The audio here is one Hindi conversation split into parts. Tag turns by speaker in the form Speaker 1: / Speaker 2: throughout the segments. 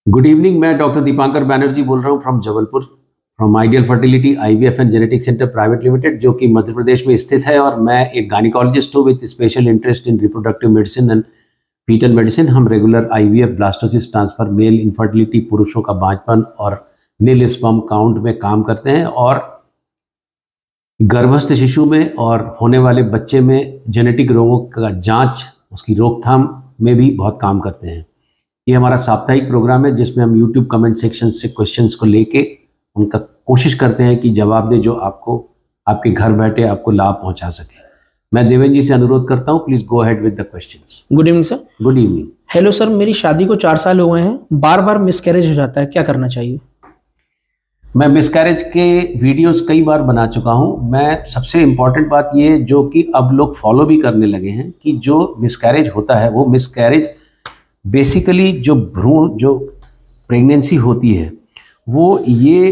Speaker 1: Good evening. मैं डॉक्टर दीपांकर बैनर्जी बोल रहा हूँ from Jabalpur, from ideal fertility IVF and genetic centre private limited, जो कि मध्य प्रदेश में स्थित है। और मैं एक गायनिकोलॉजिस्ट हूँ with special interest in reproductive medicine and foetal medicine. हम regular IVF, blastocyst transfer, male infertility, पुरुषों का बांझपन और नील स्पर्म काउंट में काम करते हैं, और गर्भस्थ शिशु में और होने वाले बच्चे में जेनेटिक रोगों का जांच, उसकी रोकथाम में भी बहुत काम करते हैं। ये हमारा साप्ताहिक प्रोग्राम है जिसमें हम YouTube कमेंट सेक्शन से क्वेश्चंस को लेके उनका कोशिश करते हैं कि जवाब दे जो आपको आपके घर बैठे आपको लाभ पहुंचा सके। मैं देवेंद्र जी से अनुरोध करता हूं, please go ahead with the questions.
Speaker 2: Good evening sir.
Speaker 1: Good evening.
Speaker 2: Hello sir, मेरी शादी को 4 साल हो गए हैं, बार बार मिसकैरेज हो जाता है, क्या करना चाहिए?
Speaker 1: मैं मिसकैरेज के वीडियोस कई बार बना चुका हूं। मैं सबसे इम्पॉर्टेंट बात ये जो कि अब लोग फॉलो भी करने लगे हैं कि जो मिसकैरेज होता है वो मिसकैरेज बेसिकली जो भ्रूण जो प्रेगनेंसी होती है वो ये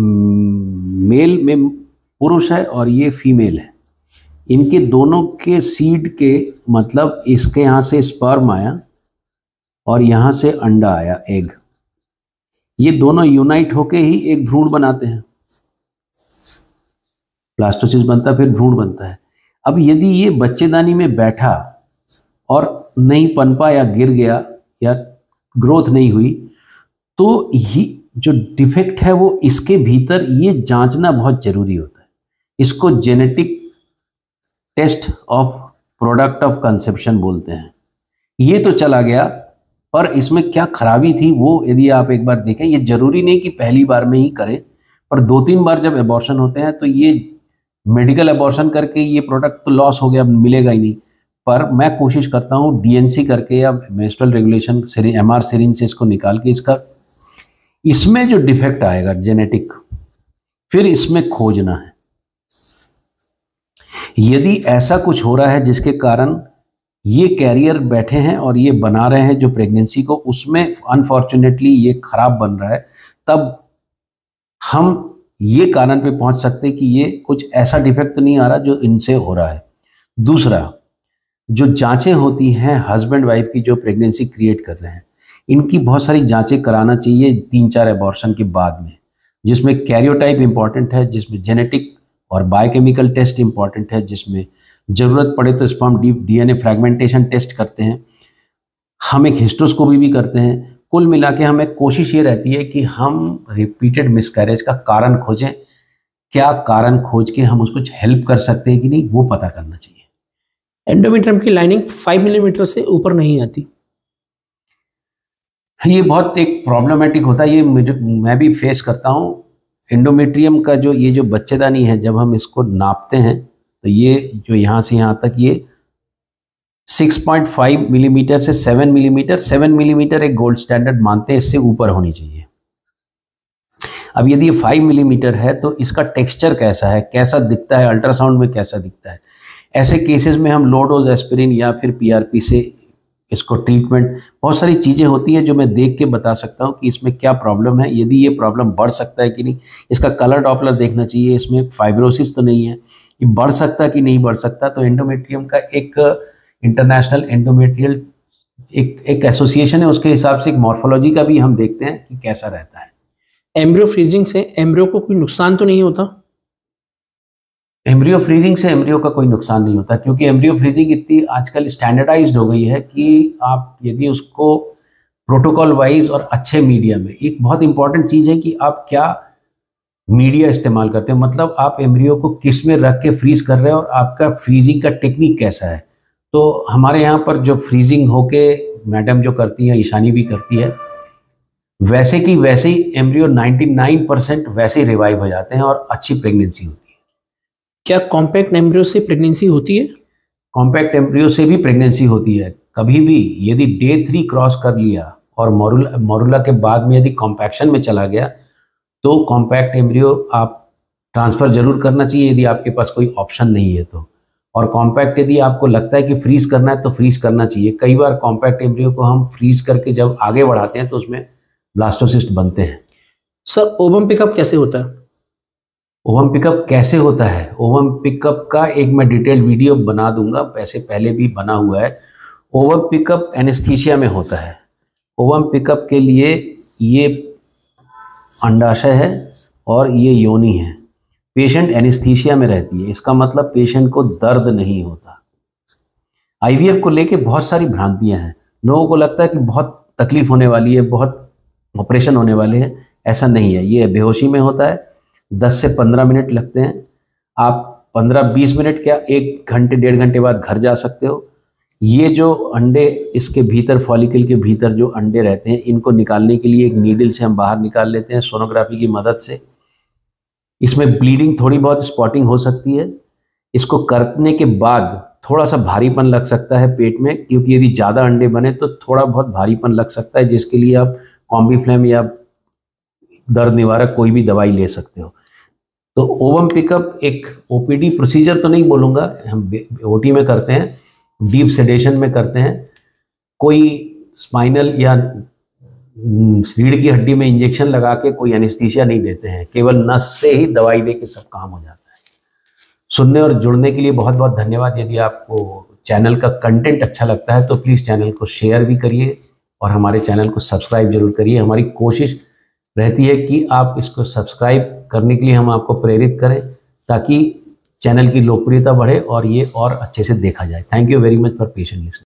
Speaker 1: मेल में पुरुष है और ये फीमेल है। इनके दोनों के सीड के मतलब इसके यहाँ से स्पर्म आया और यहाँ से अंडा आया, एग, ये दोनों यूनाइट होके ही एक भ्रूण बनाते हैं। ब्लास्टोसिस्ट बनता है, फिर भ्रूण बनता है। अब यदि ये बच्चेदानी में बैठा और नहीं पनपा या गिर गया या ग्रोथ नहीं हुई, तो ये जो डिफेक्ट है वो इसके भीतर ये जांचना बहुत जरूरी होता है। इसको genetic test of product of conception बोलते हैं। ये तो चला गया, पर इसमें क्या खराबी थी वो यदि आप एक बार देखें, ये जरूरी नहीं कि पहली बार में ही करें, पर 2-3 बार जब एबॉर्शन होते हैं तो ये मेडिकल एबॉर्शन करके ये प्रोडक्ट तो लॉस हो गया, मिलेगा ही नहीं। पर मैं कोशिश करता हूँ DNC करके या मेंस्ट्रुअल रेगुलेशन MR सीरीन से इसको निकाल के इसका इसमें जो डिफेक्ट आएगा जेनेटिक, फिर इसमें खोजना है। यदि ऐसा कुछ हो रहा है जिसके कारण ये कैरियर बैठे हैं और ये बना रहे हैं जो प्रेगनेंसी को, उसमें अनफॉर्चुनेटली ये खराब बन रहा है, तब हम ये कारण पे पहुंच सकते हैं कि ये कुछ ऐसा डिफेक्ट तो नहीं आ रहा जो इनसे हो रहा है। दूसरा, जो जांचें होती हैं हस्बैंड वाइफ की जो प्रेगनेंसी क्रिएट कर रहे हैं, इनकी बहुत सारी जांचें कराना चाहिए 3-4 एबॉर्शन के बाद में, जिसमें कैरियोटाइप इंपॉर्टेंट है, जिसमें जेनेटिक और बायोकेमिकल टेस्ट इंपॉर्टेंट है, जिसमें ज़रूरत पड़े तो स्पर्म DNA फ्रैगमेंटेशन टेस्ट करते हैं, हम एक हिस्ट्रोस्कोपी भी करते हैं। कुल मिला के हमें कोशिश ये रहती है कि हम रिपीटेड मिसकैरेज का कारण खोजें, क्या कारण खोज के हम उसको हेल्प कर सकते हैं कि नहीं, वो पता करना चाहिए।
Speaker 2: एंडोमेट्रियम की लाइनिंग 5 मिलीमीटर से ऊपर नहीं आती,
Speaker 1: ये बहुत एक प्रॉब्लमेटिक होता है। ये मैं भी फेस करता हूँ। एंडोमेट्रियम का ये जो बच्चेदानी है, जब हम इसको नापते हैं तो ये जो यहाँ से यहाँ तक ये 6.5 मिलीमीटर से 7 मिलीमीटर, 7 मिलीमीटर एक गोल्ड स्टैंडर्ड मानते हैं, इससे ऊपर होनी चाहिए। अब यदि ये 5 मिलीमीटर है तो इसका टेक्सचर कैसा है, कैसा दिखता है, अल्ट्रासाउंड में कैसा दिखता है। ऐसे केसेस में हम लो डोज एस्पिरिन या फिर PRP से इसको ट्रीटमेंट, बहुत सारी चीज़ें होती हैं जो मैं देख के बता सकता हूँ कि इसमें क्या प्रॉब्लम है, यदि ये प्रॉब्लम बढ़ सकता है कि नहीं। इसका कलर डॉपलर देखना चाहिए, इसमें फाइब्रोसिस तो नहीं है, ये बढ़ सकता कि नहीं बढ़ सकता। तो एंडोमेट्रियम का एक इंटरनेशनल एंडोमेट्रियल एक एसोसिएशन है, उसके हिसाब से एक मॉर्फोलॉजी का भी हम देखते हैं कि कैसा रहता है।
Speaker 2: एम्ब्रियो फ्रीजिंग से एम्ब्रियो को कोई नुकसान तो नहीं होता?
Speaker 1: एम्ब्रियो फ्रीजिंग से एम्ब्रियो का कोई नुकसान नहीं होता, क्योंकि एम्ब्रियो फ्रीजिंग इतनी आजकल स्टैंडर्डाइज्ड हो गई है कि आप यदि उसको प्रोटोकॉल वाइज और अच्छे मीडिया में, एक बहुत इंपॉर्टेंट चीज़ है कि आप क्या मीडिया इस्तेमाल करते हो, मतलब आप एम्ब्रियो को किस में रख के फ्रीज कर रहे हो और आपका फ्रीजिंग का टेक्निक कैसा है। तो हमारे यहाँ पर जो फ्रीजिंग होके मैडम जो करती हैं, ईशानी भी करती है, वैसे की वैसे ही एम्ब्रियो 99% वैसे ही रिवाइव हो जाते हैं और अच्छी प्रेगनेंसी होती है।
Speaker 2: क्या कॉम्पैक्ट एम्ब्रियो से प्रेगनेंसी होती है?
Speaker 1: कॉम्पैक्ट एम्ब्रियो से भी प्रेगनेंसी होती है। कभी भी यदि डे 3 क्रॉस कर लिया और मोरुला के बाद में यदि कॉम्पैक्शन में चला गया तो कॉम्पैक्ट एम्ब्रियो आप ट्रांसफ़र जरूर करना चाहिए, यदि आपके पास कोई ऑप्शन नहीं है तो। और कॉम्पैक्ट यदि आपको लगता है कि फ्रीज करना है तो फ्रीज करना चाहिए। कई बार कॉम्पैक्ट एम्ब्रियो को हम फ्रीज करके जब आगे बढ़ाते हैं तो उसमें ब्लास्टोसिस्ट बनते हैं।
Speaker 2: सर, ओवम पिकअप कैसे होता है?
Speaker 1: ओवम पिकअप कैसे होता है, ओवम पिकअप का एक मैं डिटेल वीडियो बना दूंगा, वैसे पहले भी बना हुआ है। ओवम पिकअप एनेस्थीसिया में होता है। ओवम पिकअप के लिए ये अंडाशय है और ये योनि है। पेशेंट एनेस्थीसिया में रहती है, इसका मतलब पेशेंट को दर्द नहीं होता। आईवीएफ को लेके बहुत सारी भ्रांतियां हैं। लोगों को लगता है कि बहुत तकलीफ होने वाली है, बहुत ऑपरेशन होने वाले हैं। ऐसा नहीं है। ये बेहोशी में होता है, 10 से 15 मिनट लगते हैं। आप 15-20 मिनट क्या 1 घंटे 1.5 घंटे बाद घर जा सकते हो। ये जो अंडे इसके भीतर, फॉलिकल के भीतर जो अंडे रहते हैं, इनको निकालने के लिए एक नीडल से हम बाहर निकाल लेते हैं सोनोग्राफी की मदद से। इसमें ब्लीडिंग, थोड़ी बहुत स्पॉटिंग हो सकती है। इसको करने के बाद थोड़ा सा भारीपन लग सकता है पेट में, क्योंकि यदि ज़्यादा अंडे बने तो थोड़ा बहुत भारीपन लग सकता है, जिसके लिए आप कॉम्बीफ्लैम या दर्द निवारक कोई भी दवाई ले सकते हो। तो ओवम पिकअप एक ओपीडी प्रोसीजर तो नहीं बोलूँगा, हम ओटी में करते हैं, डीप सेडेशन में करते हैं। कोई स्पाइनल या रीढ़ की हड्डी में इंजेक्शन लगा के कोई एनेस्थीसिया नहीं देते हैं, केवल नस से ही दवाई दे के सब काम हो जाता है। सुनने और जुड़ने के लिए बहुत बहुत धन्यवाद। यदि आपको चैनल का कंटेंट अच्छा लगता है तो प्लीज़ चैनल को शेयर भी करिए और हमारे चैनल को सब्सक्राइब जरूर करिए। हमारी कोशिश रहती है कि आप इसको सब्सक्राइब करने के लिए हम आपको प्रेरित करें, ताकि चैनल की लोकप्रियता बढ़े और ये और अच्छे से देखा जाए। Thank you very much for patient listening.